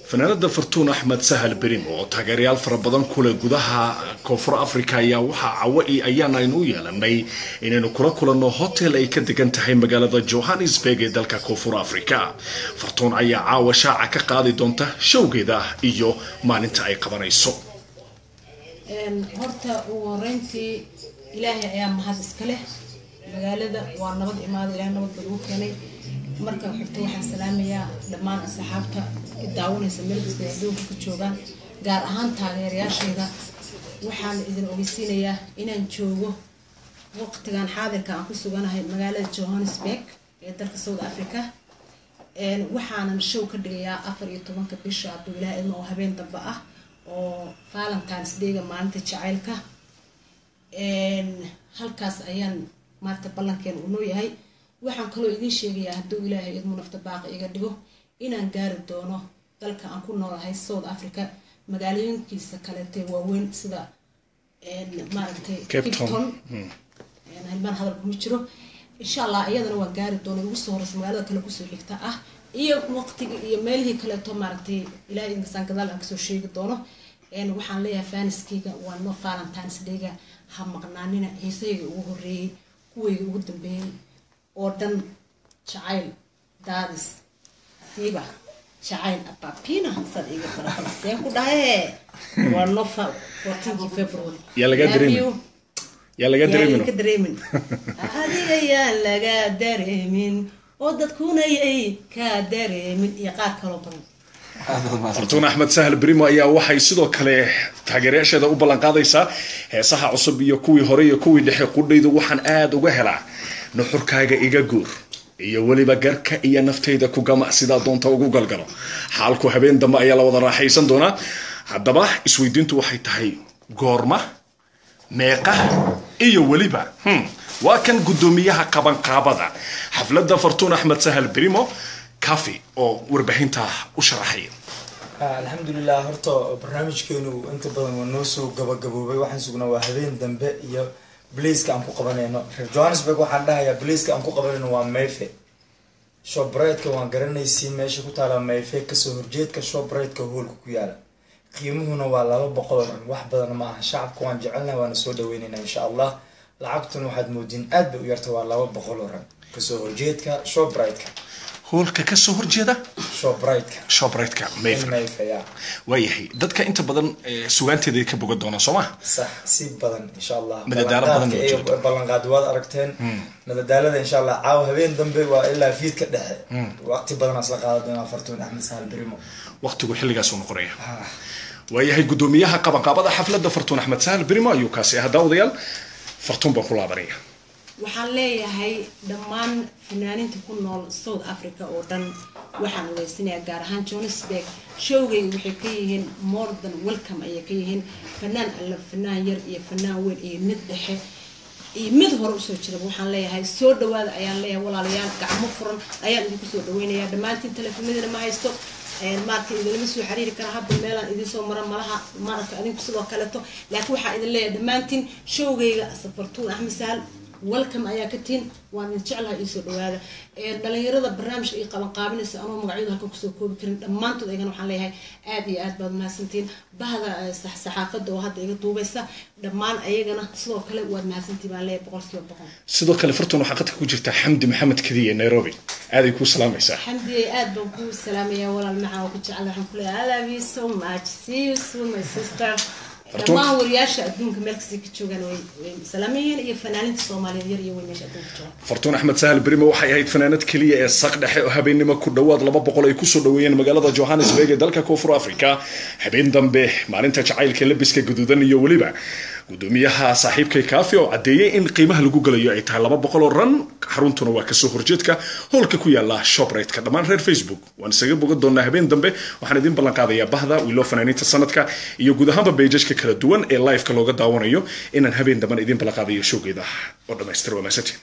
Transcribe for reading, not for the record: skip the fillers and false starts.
fanaanada Faruun Axmed Sahal Birimo oo taageerayaal fara badan kule gudaha Koonfur Afrika ayaa waxa cawai ayaana inuu yeelanay inaynu kula kulanno hotel ay ka degan tahay magaalada Johannesburg ee dalka Koonfur Afrika. Faruun ayaa caawa shaaca ka qaadi doonta showgeeda iyo maalinta ay qabanayso. horta wareyntii Ilaahay ayaa mahad iska leh magaalada waa nabad imaad Ilaahay nabad buu keenay marka xigta waxaan salaamayaa dhammaan asxaabta daawanaysa meel kasta ee adduunka ku joogaan gaar ahaan taageerayaashayda waxaan idin ogeysiinayaa inaan joogo waqtigan xaadirka aan ku suganahay magaalada Johannesburg ee dalka South Africa waxaan show ka dhigayaa 14 bisha Ilaahay oo habeen dambe ah oo Valentine's Day maalinta Jeceylka halkaas ayaan maanta ballankeen u noo yahay waxaan kaloo idin sheegayaa hadduu Ilaahay idmu nafta baaqi iga dhigo inaan gaari doono dalka aan ku noolahay South Africa magaalooyinkiisa kale ee waaweyn sida maaragtay Cape Town halban hadal kuma jiro insha Allah iyadana waan gaari doono ugu soo horeysa magaalada kale ku soo xigta ah iyo waqtiga iyo meelihii kale to maaragtay Ilaahay insan gadaal aan soo sheegi doono waxaan leeyahay fanskiga waa no Valentine's Day ha maqnaanina heesayga ugu horeeyay kuwayga ugu dambeeyay oo dhan jacayl daadis siiba jacayl abapina sadiga farxad ku dhahay waa no 14 February ya laga dareemin adiga ya laga dareemin oo dadkuna ay ka dareemin iyo qaar kale badan Faruun Axmed Sahal Birimo ayaa waxay sidoo kale taageerayaasheeda u ballan qaadaysaa heesaha cusub iyo kuwii hore iyo kuwii dhexe qudhaydu waxaan aad uga helaa nuxurkaaga iga guur iyo waliba garka iyo naftayda ku gama sida doonta ugu galgalo xaalku habeen dambe ayaa la wada raaxaysan doona haddaba isweydiintu waxay tahay goorma meeqa iyo waliba waa kan gudoomiyaha qabanqaabada xafladda Faruun Axmed Sahal Birimo كافي أو وربحينتا وشرحي. الحمد لله هرتو برنامجكينو أنت بدن ونوسو قبقبوبي waxaan sugnaa waa habeen dambe iyo Bliska aan ku qabanayno Johannesburg waxaan dhahayaa Bliska aan ku qabanayno waa Mayfe Shoprite-ka waan garanaysiin meesha ku taala Mayfe ka soo horjeedka Shoprite-ka hoolka ku yaala qiimuhuna waa 200 wax badan ma aha shacabku waan jecelnahay waan soo dhaweynaynaa insha Allah lacagtuna waxaad moodin aad bay u yartay waa 200 ka soo horjeedka Shoprite-ka هولك كسر هرجدا شوبرايتك ميفا وياهي دتك أنت بدن سوانت ذيك بقدونا صوما صح سيب بدن إن شاء الله مددالة بدن بلن قادوات أركتين مددالة إن شاء الله عاو هبين ذنبي وإلا فيت كده وقت بدن أصلا قادنا فرتون أحمد سهل بريمو وقت يقول حلقة سون قرية وياهي قدوميها قبضة حفلة فرتون أحمد سهل بريمو يوكاسي هذا وضيال فرتون بقول عبرية waxaan leeyahay dhammaan fanaaniinta ku nool South Africa oo dhan waxaan weydiinayaa gaar ahaan Johannesburg showgay waxay ka yihiin more than welcome ay ka yihiin fanaan alla fanaan yar iyo fanaan weyn iyo mid dhexe iyo mid hore u soo jira waxaan leeyahay soo dhawaada ayaan leeyahay walaalayaal gacmo furan ayaan idinku soo dhaweynayaa dhammaantiin telefoonadina ma haysto marka idin soo xiriiri kara habba meelan idin soo mara malaha marka idinku sidoo kale to laakiin waxa idin leeyahay dhammaantiin showgayga Faruun Axmed Sahal welcome ayaa ka tiin waan jeclahay isoo dhawaada dhalinyarada barnaamijka ay qaban qaabinaysa anoo magacyada halka ku soo koobi karin dhamaantood ayagana waxaan leeyahay aad iyo aad baad mahadsantiin bahda saxaafada oo hadda iga duubaysa dhamaan ayagana sidoo kale waad mahadsantiin baan leeyahay boqolkiiba boqol sidoo kale Faruun waxa qadka ku jirta Xamdi Maxamed Kadiye Nairobi aad ay ku salaamaysaa Xamdi aad baan ku salaamayaa walaal macaan oo ku jecelahay waxaan ku leeyahay I love you so much see you soon my sister dhammaan wariyaasha adduunka meel kasta ka joogaan way salaameen iyo fanaaniinta Soomaaliyeed yar iyo weyn meesha adduunka joogaan Faruun Axmed Sahal Birimo waxay ahayd fanaanad kaliya ee saq dhexe oo habeenimo ku dhawaad 200 ay ku soo dhaweeyeen magaalada Johannesburg ee dalka Koonfur Afrika habeen dambe maalinta jacaylka labiska guduudan iyo waliba gudoomiyaha saaxiibkay kaafi oo cadeeyay in qiimaha lagu galayo ay tahay 200 ran xaruntuna waa ka soo horjeedka hoolka ku yaala Shoprite-ka dhamaan reer Facebook waan isaga bogan doonaa habeen dambe waxaan idin ballan qaadayaa bahda wilo fanaaniinta sanadka iyo guud ahaanba page-ka kala duwan ee live-ka looga daawanayo inaan habeen dambe idin ballan qaadayo showgeeda oo dhameystir wanaagsan